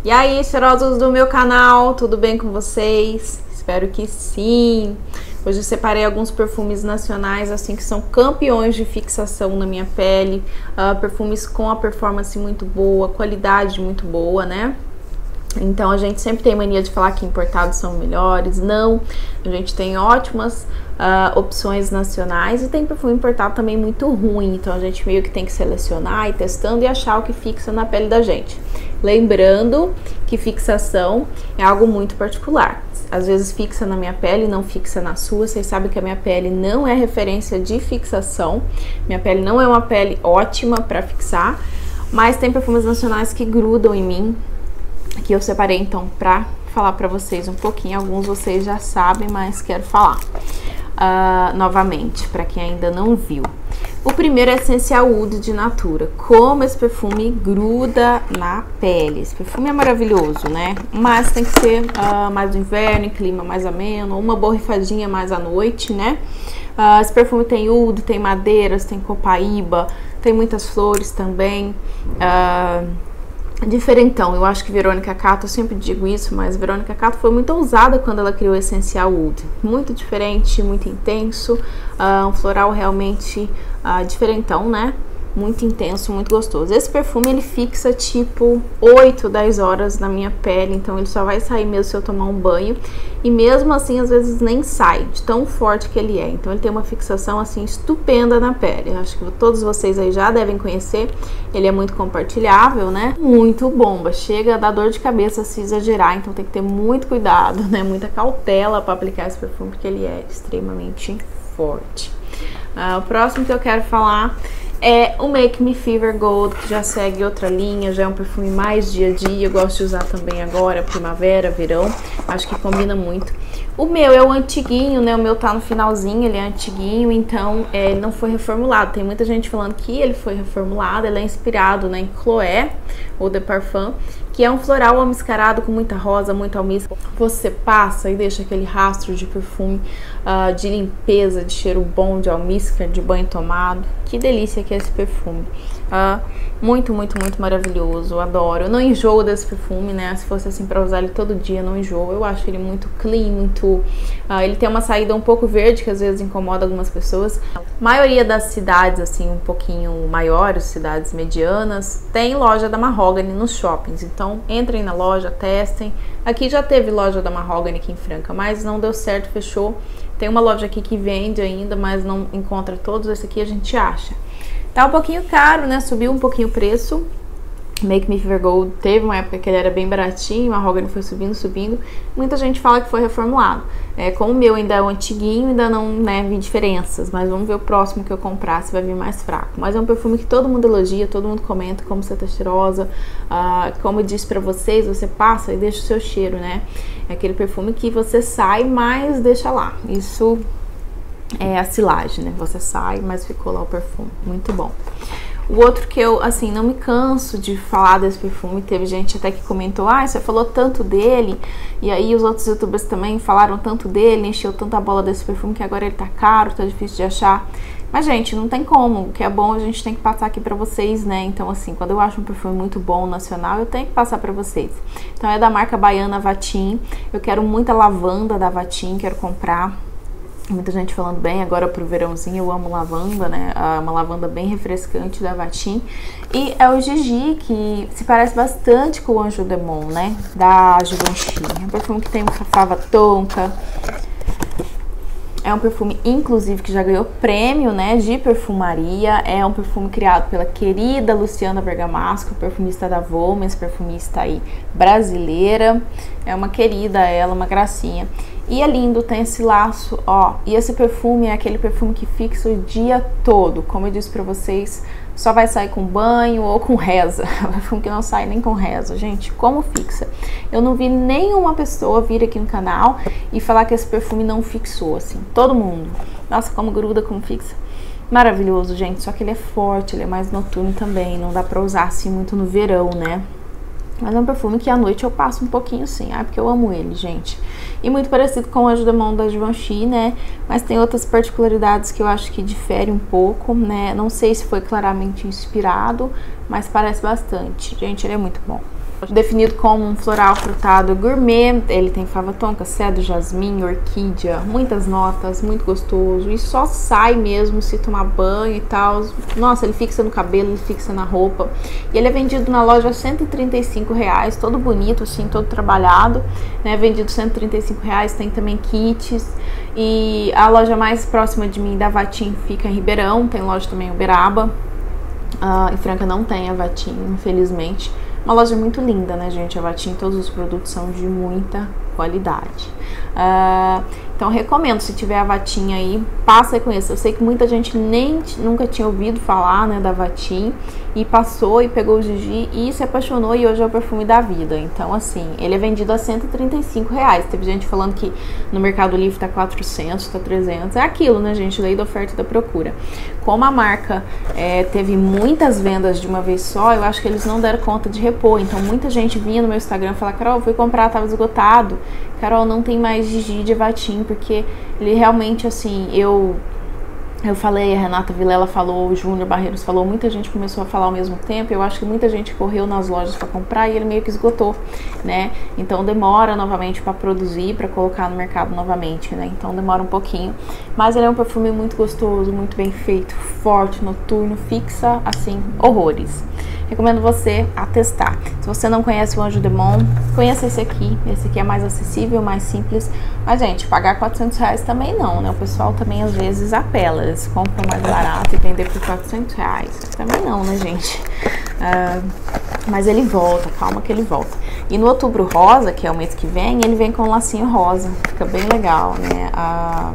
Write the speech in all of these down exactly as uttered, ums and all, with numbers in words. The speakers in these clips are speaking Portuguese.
E aí, cheirosos do meu canal, tudo bem com vocês? Espero que sim! Hoje eu separei alguns perfumes nacionais, assim, que são campeões de fixação na minha pele. Uh, perfumes com a performance muito boa, qualidade muito boa, né? Então a gente sempre tem mania de falar que importados são melhores. Não, a gente tem ótimas uh, opções nacionais e tem perfume importado também muito ruim. Então a gente meio que tem que selecionar e testando e achar o que fixa na pele da gente. Lembrando que fixação é algo muito particular. Às vezes fixa na minha pele, não fixa na sua. Vocês sabem que a minha pele não é referência de fixação. Minha pele não é uma pele ótima para fixar, mas tem perfumes nacionais que grudam em mim, que eu separei então pra falar pra vocês um pouquinho. Alguns vocês já sabem, mas quero falar uh, novamente, pra quem ainda não viu. O primeiro é Essential Wood de Natura. Como esse perfume gruda na pele. Esse perfume é maravilhoso, né? Mas tem que ser uh, mais no inverno, em clima mais ameno, uma borrifadinha mais à noite, né? Uh, esse perfume tem oud, tem madeiras, tem copaíba, tem muitas flores também. Uh, Diferentão, eu acho que Verônica Cato, eu sempre digo isso, mas Verônica Cato foi muito ousada quando ela criou Essential Wood. Muito diferente, muito intenso, uh, um floral realmente uh, diferentão, né? Muito intenso, muito gostoso. Esse perfume, ele fixa tipo oito, dez horas na minha pele, então ele só vai sair mesmo se eu tomar um banho. E mesmo assim, às vezes nem sai, de tão forte que ele é. Então ele tem uma fixação assim estupenda na pele. Eu acho que todos vocês aí já devem conhecer. Ele é muito compartilhável, né? Muito bomba. Chega a dar dor de cabeça se exagerar, então tem que ter muito cuidado, né? Muita cautela para aplicar esse perfume, porque ele é extremamente forte. Uh, o próximo que eu quero falar é o Make Me Fever Gold, que já segue outra linha, já é um perfume mais dia a dia. Eu gosto de usar também agora, primavera, verão, acho que combina muito. O meu é o antiguinho, né? O meu tá no finalzinho, ele é antiguinho, então é, ele não foi reformulado. Tem muita gente falando que ele foi reformulado, ele é inspirado, né, em Chloé, ou de Parfum, que é um floral almiscarado com muita rosa, muito almíscar. Você passa e deixa aquele rastro de perfume, uh, de limpeza, de cheiro bom, de almíscar, de banho tomado. Que delícia que é esse perfume. Uh, muito, muito, muito maravilhoso. Adoro. Eu não enjoo desse perfume, né? Se fosse assim pra usar ele todo dia, não enjoo. Eu acho ele muito clean, muito... Uh, ele tem uma saída um pouco verde, que às vezes incomoda algumas pessoas. A maioria das cidades, assim, um pouquinho maiores, cidades medianas, tem loja da Mahogany nos shoppings. Então, entrem na loja, testem. Aqui já teve loja da Mahogany aqui em Franca, mas não deu certo, fechou. Tem uma loja aqui que vende ainda, mas não encontra todos. Esse aqui a gente acha. Tá um pouquinho caro, né? Subiu um pouquinho o preço. Make Me Fever Gold teve uma época que ele era bem baratinho, a Mahogany foi subindo, subindo. Muita gente fala que foi reformulado. É, como o meu ainda é o antiguinho, ainda não, né, vi diferenças. Mas vamos ver o próximo que eu comprar, se vai vir mais fraco. Mas é um perfume que todo mundo elogia, todo mundo comenta como você tá cheirosa. Ah, como eu disse pra vocês, você passa e deixa o seu cheiro, né? É aquele perfume que você sai, mas deixa lá. Isso é a silagem, né? Você sai, mas ficou lá o perfume. Muito bom. O outro que eu, assim, não me canso de falar desse perfume, teve gente até que comentou, ah, você falou tanto dele, e aí os outros youtubers também falaram tanto dele, encheu tanta bola desse perfume que agora ele tá caro, tá difícil de achar. Mas, gente, não tem como, o que é bom a gente tem que passar aqui pra vocês, né? Então, assim, quando eu acho um perfume muito bom, nacional, eu tenho que passar pra vocês. Então, é da marca baiana Vatim, eu quero muita lavanda da Vatim, quero comprar. Muita gente falando bem agora pro verãozinho, eu amo lavanda, né? Uma lavanda bem refrescante da Vatim. E é o Gigi, que se parece bastante com o Anjo Demon, né? Da Givenchy. É um perfume que tem uma fava tonka. É um perfume, inclusive, que já ganhou prêmio, né, de perfumaria. É um perfume criado pela querida Luciana Bergamasco, perfumista da Vomens, perfumista aí brasileira. É uma querida ela, uma gracinha. E é lindo, tem esse laço, ó. E esse perfume é aquele perfume que fixa o dia todo. Como eu disse pra vocês, só vai sair com banho ou com reza. É um perfume que não sai nem com reza. Gente, como fixa? Eu não vi nenhuma pessoa vir aqui no canal e falar que esse perfume não fixou, assim. Todo mundo. Nossa, como gruda, como fixa. Maravilhoso, gente. Só que ele é forte, ele é mais noturno também. Não dá pra usar assim muito no verão, né? Mas é um perfume que à noite eu passo um pouquinho sim, ah, porque eu amo ele, gente. E muito parecido com o Anjo Demon da Givenchy, né? Mas tem outras particularidades que eu acho que diferem um pouco, né? Não sei se foi claramente inspirado, mas parece bastante. Gente, ele é muito bom. definido como um floral frutado gourmet. Ele tem fava tonka, cedro, jasmim, orquídea, muitas notas, muito gostoso. E só sai mesmo se tomar banho e tal. Nossa, ele fixa no cabelo, ele fixa na roupa. E ele é vendido na loja a cento e trinta e cinco reais, todo bonito assim, todo trabalhado, né? Vendido cento e trinta e cinco reais, tem também kits. E a loja mais próxima de mim da Vatim fica em Ribeirão, tem loja também em Uberaba. Uh, em Franca não tem a Vatim, infelizmente. Uma loja muito linda, né, gente? A Vatim, todos os produtos são de muita qualidade. Uh, então, recomendo, se tiver a Vatim aí, passa e conheça. Eu sei que muita gente nem nunca tinha ouvido falar, né, da Vatim, e passou e pegou o Gigi e se apaixonou, e hoje é o perfume da vida. Então, assim, ele é vendido a cento e trinta e cinco reais. Teve gente falando que no Mercado Livre tá quatrocentos, tá trezentos. É aquilo, né, gente? Lei da oferta e da procura. Como a marca é, teve muitas vendas de uma vez só, eu acho que eles não deram conta de repor. Então, muita gente vinha no meu Instagram e falava: Carol, fui comprar, tava esgotado. Carol, não tem mais Gigi de Vatim, porque ele realmente, assim, eu... Eu falei, a Renata Vilela falou, o Júnior Barreiros falou, muita gente começou a falar ao mesmo tempo. Eu acho que muita gente correu nas lojas para comprar e ele meio que esgotou, né? Então demora novamente para produzir, para colocar no mercado novamente, né? Então demora um pouquinho. Mas ele é um perfume muito gostoso, muito bem feito, forte, noturno, fixa, assim, horrores. Recomendo você a testar. Se você não conhece o Anjo Demon, conheça esse aqui. Esse aqui é mais acessível, mais simples. Mas, gente, pagar quatrocentos reais também não, né? O pessoal também, às vezes, apela. Eles compram mais barato e vender por quatrocentos reais. Também não, né, gente? Uh, mas ele volta, calma que ele volta. E no Outubro Rosa, que é o mês que vem, ele vem com um lacinho rosa. Fica bem legal, né? A,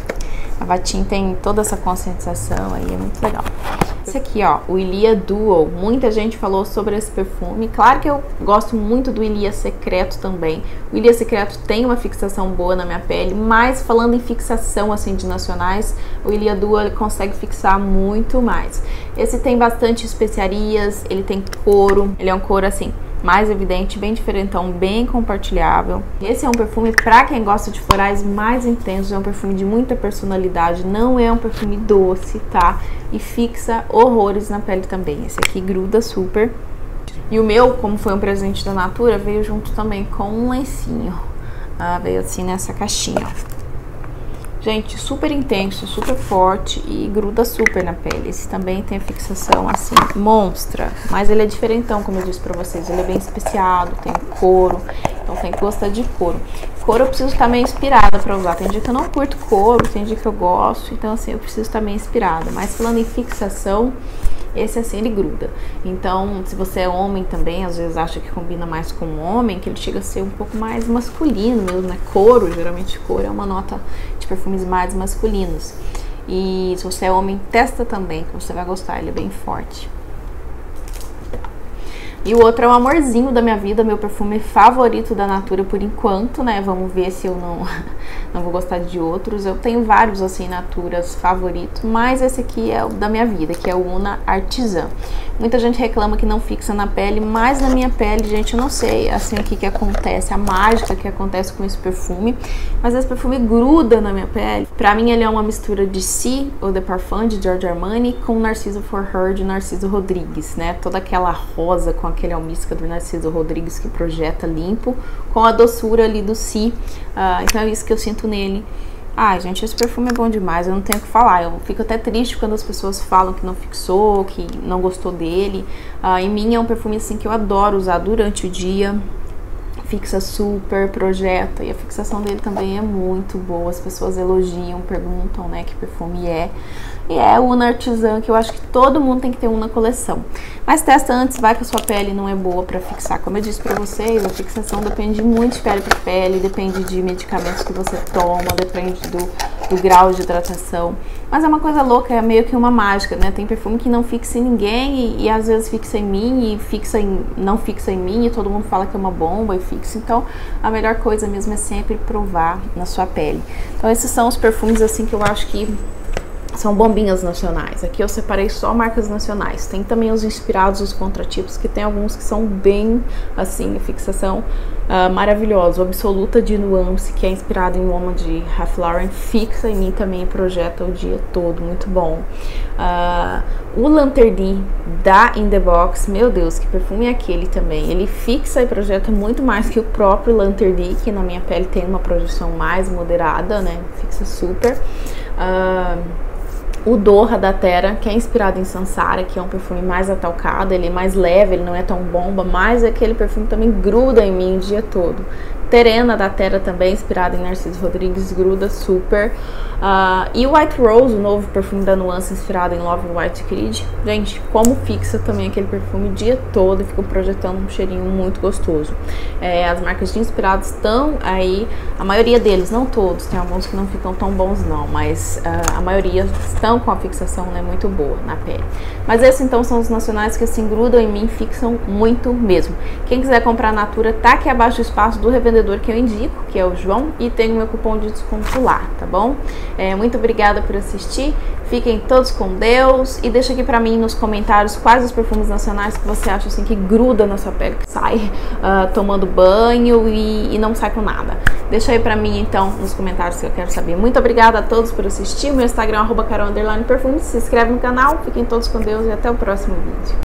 a Vatim tem toda essa conscientização aí, é muito legal. Esse aqui, ó, o Ilia Duo. Muita gente falou sobre esse perfume. Claro que eu gosto muito do Ilia Secreto também. O Ilia Secreto tem uma fixação boa na minha pele, mas falando em fixação, assim, de nacionais, o Ilia Duo, ele consegue fixar muito mais. Esse tem bastante especiarias, ele tem couro, ele é um couro, assim, mais evidente, bem diferentão, bem compartilhável. Esse é um perfume para quem gosta de florais mais intensos, é um perfume de muita personalidade, não é um perfume doce, tá? E fixa horrores na pele também. Esse aqui gruda super. E o meu, como foi um presente da Natura, veio junto também com um lencinho. Ah, veio assim nessa caixinha, ó. Gente, super intenso, super forte e gruda super na pele. Esse também tem a fixação assim, monstra. Mas ele é diferentão, como eu disse pra vocês. Ele é bem especiado, tem couro. Então tem que gostar de couro. Couro eu preciso estar meio inspirada pra usar. Tem dia que eu não curto couro, tem dia que eu gosto. Então assim, eu preciso estar meio inspirada. Mas falando em fixação, esse assim ele gruda. Então, se você é homem também, às vezes acha que combina mais com um homem, que ele chega a ser um pouco mais masculino mesmo, né? Couro, geralmente couro é uma nota de perfumes mais masculinos. E se você é homem, testa também, que você vai gostar, ele é bem forte. E o outro é um amorzinho da minha vida, meu perfume favorito da Natura por enquanto, né? Vamos ver se eu não, não vou gostar de outros. Eu tenho vários, assim, Naturas favoritos, mas esse aqui é o da minha vida, que é o Una Artisan. Muita gente reclama que não fixa na pele, mas na minha pele, gente, eu não sei, assim, o que que acontece, a mágica que acontece com esse perfume, mas esse perfume gruda na minha pele. Pra mim, ele é uma mistura de Si, ou de Parfum, de Giorgio Armani, com Narciso for Her, de Narciso Rodrigues, né? Toda aquela rosa com aquele almíscar do Narciso Rodrigues que projeta limpo, com a doçura ali do Si. Uh, então é isso que eu sinto nele. Ai, gente, esse perfume é bom demais, eu não tenho o que falar. Eu fico até triste quando as pessoas falam que não fixou, que não gostou dele. Uh, em mim é um perfume assim que eu adoro usar durante o dia. Fixa super, projeta, e a fixação dele também é muito boa. As pessoas elogiam, perguntam, né, que perfume é. E é o Una Artisan, que eu acho que todo mundo tem que ter um na coleção. Mas testa antes, vai que a sua pele não é boa pra fixar. Como eu disse pra vocês, a fixação depende muito de pele pra pele, depende de medicamentos que você toma, depende do, do grau de hidratação. Mas é uma coisa louca, é meio que uma mágica, né? Tem perfume que não fixa em ninguém e, e às vezes fixa em mim e fixa em, não fixa em mim e todo mundo fala que é uma bomba e fixa. Então, a melhor coisa mesmo é sempre provar na sua pele. Então, esses são os perfumes, assim, que eu acho que são bombinhas nacionais. Aqui eu separei só marcas nacionais. Tem também os inspirados, os contratipos, que tem alguns que são bem, assim, fixação uh, maravilhosa. O Absoluta de Nuance, que é inspirado em Woman de Ralph Lauren, fixa em mim também e projeta o dia todo, muito bom. Uh, o Lanterny da In The Box, meu Deus, que perfume é aquele também? Ele fixa e projeta muito mais que o próprio Lanterny, que na minha pele tem uma projeção mais moderada, né? Fixa super. Uh, O Doha da Terra, que é inspirado em Sansara, que é um perfume mais atalcado, ele é mais leve, ele não é tão bomba, mas aquele perfume também gruda em mim o dia todo. Terena da Terra também, inspirada em Narciso Rodrigues, gruda super. Uh, e o White Rose, o novo perfume da Nuance, inspirado em Love White Creed. Gente, como fixa também aquele perfume o dia todo e fica projetando um cheirinho muito gostoso. É, as marcas de inspirados estão aí, a maioria deles, não todos, tem alguns que não ficam tão bons não, mas uh, a maioria estão com a fixação, né, muito boa na pele. Mas esses então são os nacionais que assim grudam em mim, fixam muito mesmo. Quem quiser comprar Natura, tá aqui abaixo o espaço do revendedor que eu indico, que é o João, e tem o meu cupom de desconto lá, tá bom? É, muito obrigada por assistir, fiquem todos com Deus e deixa aqui pra mim nos comentários quais os perfumes nacionais que você acha assim que gruda na sua pele, que sai uh, tomando banho e, e não sai com nada. Deixa aí pra mim então nos comentários que eu quero saber. Muito obrigada a todos por assistir, meu Instagram é arroba carol underline perfumes, se inscreve no canal, fiquem todos com Deus e até o próximo vídeo.